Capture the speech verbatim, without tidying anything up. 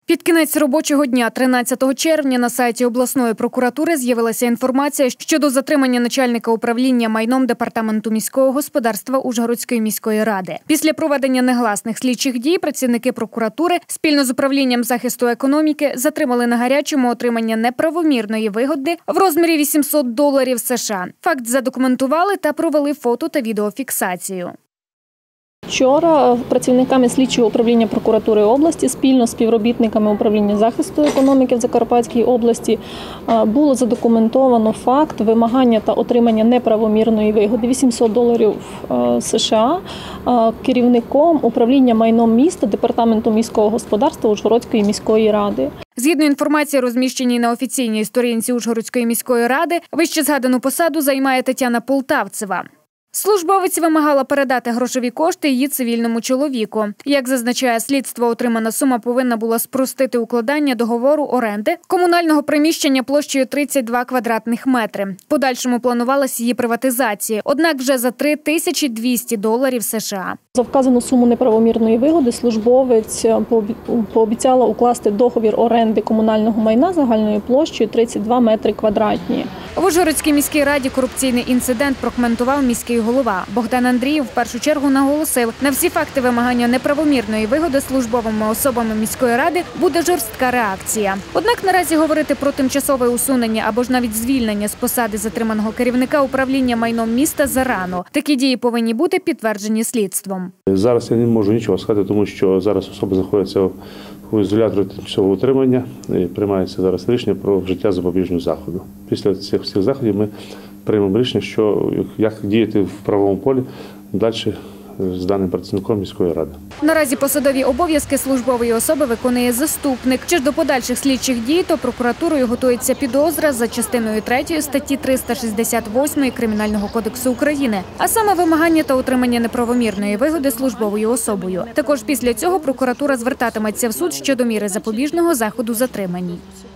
Під кінець робочого дня тринадцятого червня на сайті обласної прокуратури з'явилася інформація щодо затримання начальника управління майном Департаменту міського господарства Ужгородської міської ради. Після проведення негласних слідчих дій працівники прокуратури спільно з управлінням захисту економіки затримали на гарячому отримання неправомірної вигоди в розмірі вісімсот доларів США. Факт задокументували та провели фото та відеофіксацію. Вчора працівниками слідчого управління прокуратури області спільно з співробітниками управління захисту економіки в Закарпатській області було задокументовано факт вимагання та отримання неправомірної вигоди вісімсот доларів США керівником управління майном міста Департаменту міського господарства Ужгородської міської ради. Згідно інформації, розміщеній на офіційній сторінці Ужгородської міської ради, вище згадану посаду займає Тетяна Полтавцева. Службовець вимагала передати грошові кошти її цивільному чоловіку. Як зазначає слідство, отримана сума повинна була спростити укладання договору оренди комунального приміщення площею тридцять два квадратних метри. В подальшому планувалась її приватизація, однак вже за три тисячі двісті доларів США. За вказану суму неправомірної вигоди службовець пообіцяла укласти договір оренди комунального майна загальною площею тридцять два метри квадратні. В Ужгородській міській раді корупційний інцидент прокоментував міський голова. Богдан Андрієв в першу чергу наголосив, на всі факти вимагання неправомірної вигоди службовими особами міської ради буде жорстка реакція. Однак наразі говорити про тимчасове усунення або ж навіть звільнення з посади затриманого керівника управління майном міста зарано. Такі дії повинні бути підтверджені слідством. Зараз я не можу нічого сказати, тому що зараз особа знаходиться у ізоляторі тимчасового утримання і приймається зараз рішення про вжиття запобіжного заходу. Після цих всіх заходів ми приймемо рішення, що як діяти в правовому полі далі з даним працівником міської ради. Наразі посадові обов'язки службової особи виконує заступник. Чи ж до подальших слідчих дій, то прокуратурою готується підозра за частиною третьої статті триста шістдесят восьмої Кримінального кодексу України, а саме вимагання та отримання неправомірної вигоди службовою особою. Також після цього прокуратура звертатиметься в суд щодо міри запобіжного заходу затриманій.